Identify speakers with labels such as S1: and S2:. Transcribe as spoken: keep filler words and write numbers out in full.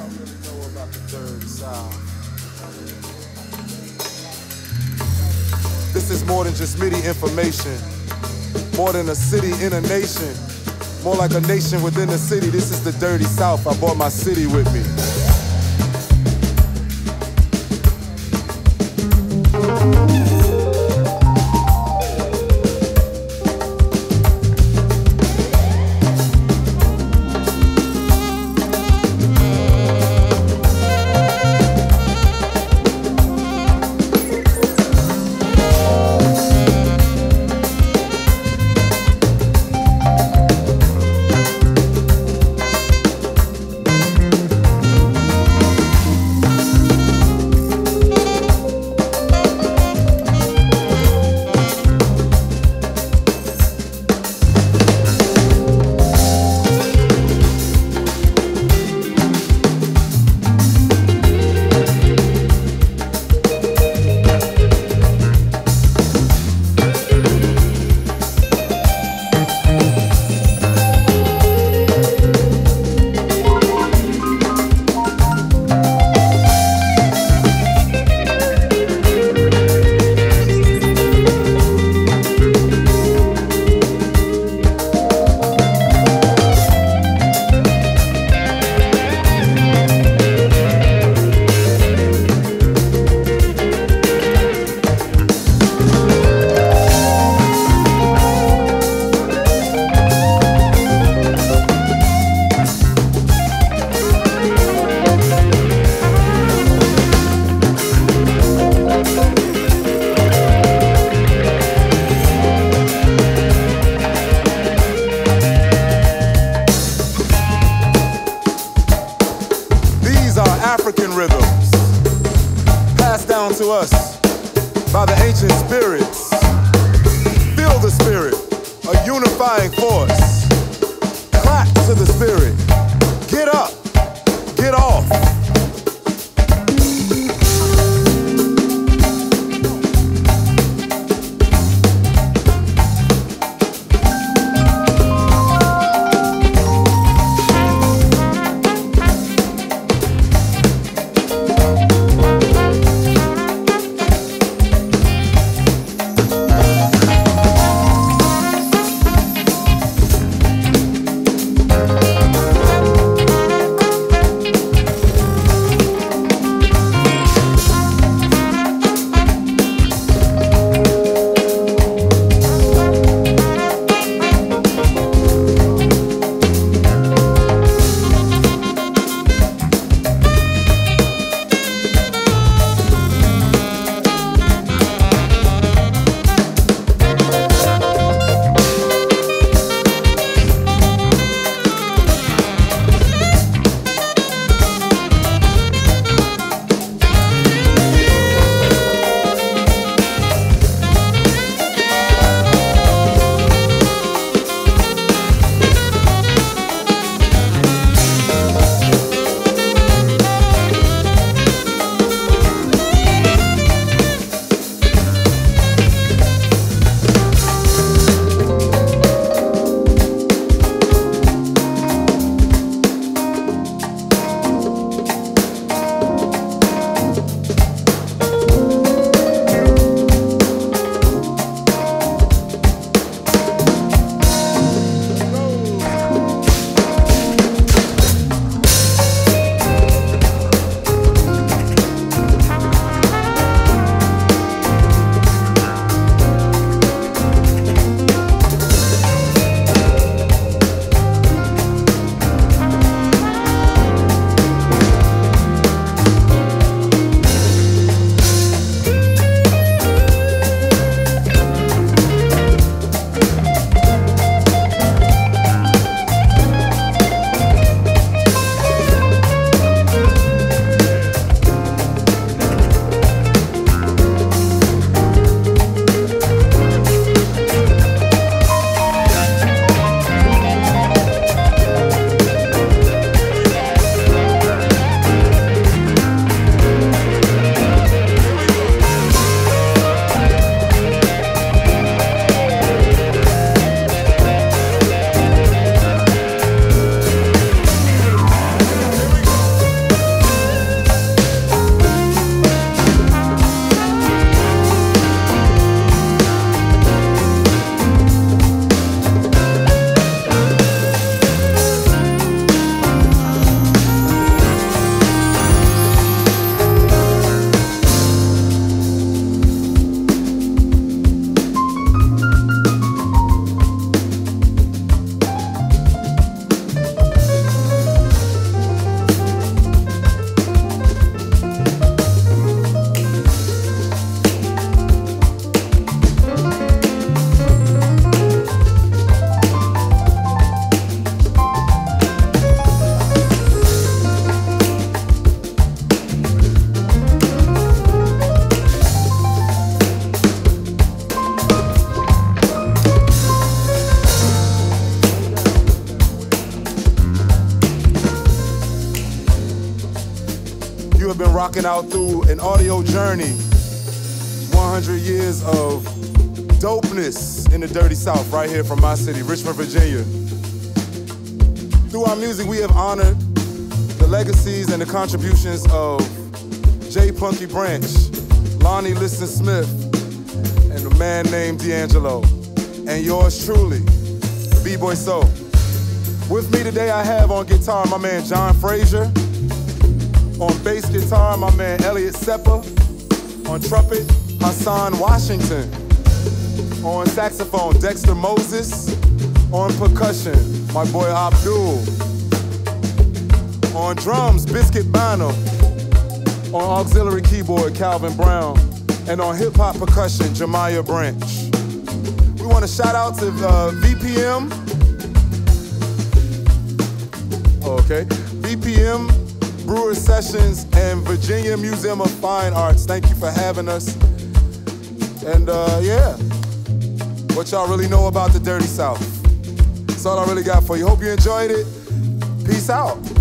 S1: This is more than just MIDI information, more than a city in a nation, more like a nation within a city. This is the dirty South. I brought my city with me. African rhythms passed down to us by the ancient spirits. Feel the spirit, a unifying force. Clap to the spirit. Get up, get off. we've been rocking out through an audio journey. one hundred years of dopeness in the Dirty South, right here from my city, Richmond, Virginia. Through our music, we have honored the legacies and the contributions of J. Punky Branch, Lonnie Liston Smith, and a man named D'Angelo, and yours truly, B-Boy Soul. With me today, I have on guitar my man John Frazier, on bass guitar my man Elliot Seppa, on trumpet Hassan Washington, on saxophone Dexter Moses, on percussion my boy Abdul, on drums Biscuit Bano, on auxiliary keyboard Calvin Brown, and on hip-hop percussion Jemiah Branch. We want to shout out to uh, V P M, okay, V P M, Brewer Sessions, and Virginia Museum of Fine Arts. Thank you for having us. And uh, yeah, what y'all really know about the Dirty South. That's all I really got for you. Hope you enjoyed it. Peace out.